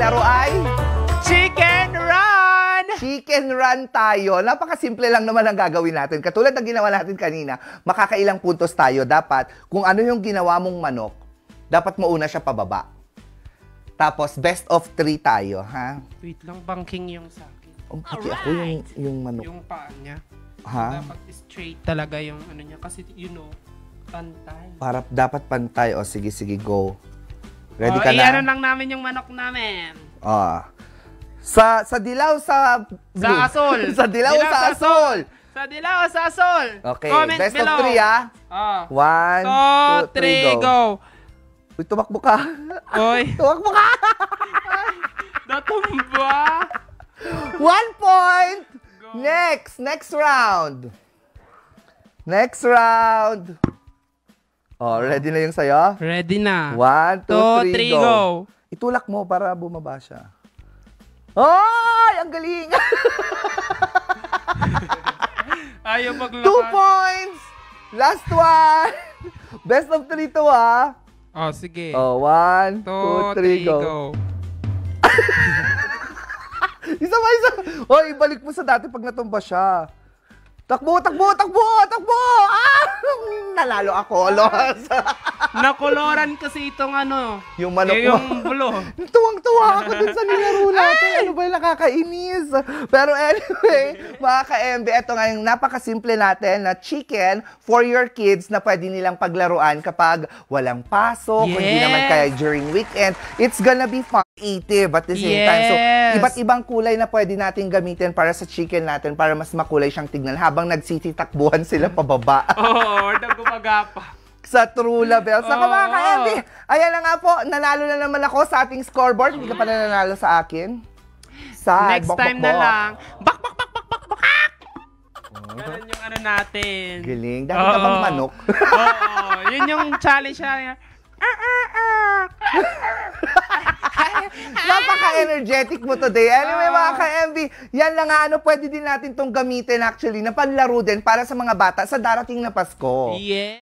laro ay Chicken Run! Chicken Run tayo. Napakasimple lang naman ang gagawin natin. Katulad ng ginawa natin kanina, makakailang puntos tayo. Dapat, kung ano yung ginawa mong manok, dapat mauna siya pababa. Tapos, best of 3 tayo, ha? Wait lang, bangking yung sa akin. Pati ako yung manok. Yung paa niya. Ha? Dapat straight talaga yung ano niya. Kasi, pantay. Dapat pantay. O, sige, go. Ready ka na? Iyan lang namin yung manok namin. Sa dilaw sa blue. Sa asol. Sa dilaw sa asol. Sa dilaw sa asol. Okay, comment best below. of 3 1, 2, 3, go. Uy, tumakbo ka. Oy. Tumakbo ka. Natumba. 1 point. Go. Next round. Next round. Ready na yung sayo? Ready na. 1, 2, 3, go. Itulak mo para bumaba siya. Ay, ang galing! Ayaw maglakad. 2 points! Last one! Best of 3 to, ha? Sige. 1, 2, 3, go. Isa. Ibalik mo sa dati pag natumba siya. Takbo! Nalalo ako, Los. Nakoloran kasi itong ano. Yung manok mo. Yung bulo. Tuwang-tuwa ako dun sa nilaro natin. Ano ba yung nakakainis? Pero anyway, mga ka-MB, ito nga yung napakasimple natin na chicken for your kids na pwede nilang paglaruan kapag walang pasok, hindi naman kaya during weekend. It's gonna be fun, creative at the same time. So, iba't ibang kulay na pwede natin gamitin para sa chicken natin para mas makulay siyang tignan habang nagsisitakbuhan sila pababa. Or nagumagapa. Sa True Label. Sa mga ka-MB, ayan na nga po, nanalo na naman ako sa ating scoreboard. Hindi ka pa nanalo sa akin. Next time na lang. Bak! Ganun yung ano natin. Galing. Dati ka bang manok? Yun yung challenge na. Napaka-energetic mo today. Anyway, mga ka-MB, yan lang nga, pwede din natin tong gamitin actually na panlaro din para sa mga bata sa darating na Pasko. Yeah.